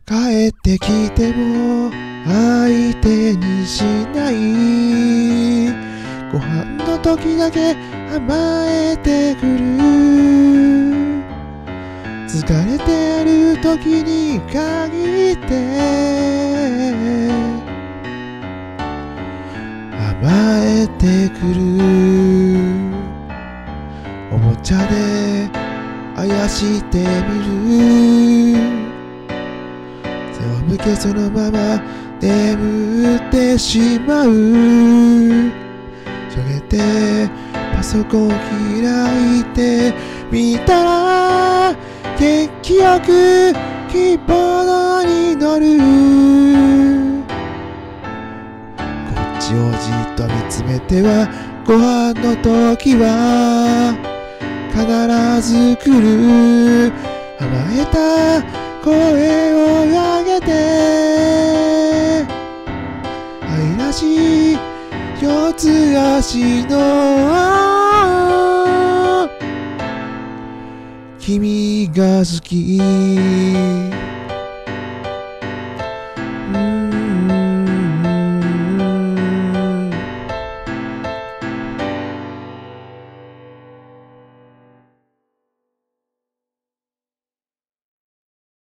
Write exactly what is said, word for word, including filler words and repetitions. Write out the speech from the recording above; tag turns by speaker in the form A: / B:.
A: 帰ってきても相手にしない。ご飯の時だけ甘えてくる。疲れてる時に限って甘えてくる。おもちゃであやしてみる。背を向けそのまま眠ってしまう。しょげてパソコン開いてみたら結局キーボードに乗る。こっちをじっと見つめてはご飯の時は必ず来る。甘えた声を上げて愛らしい四つ足の君が好き。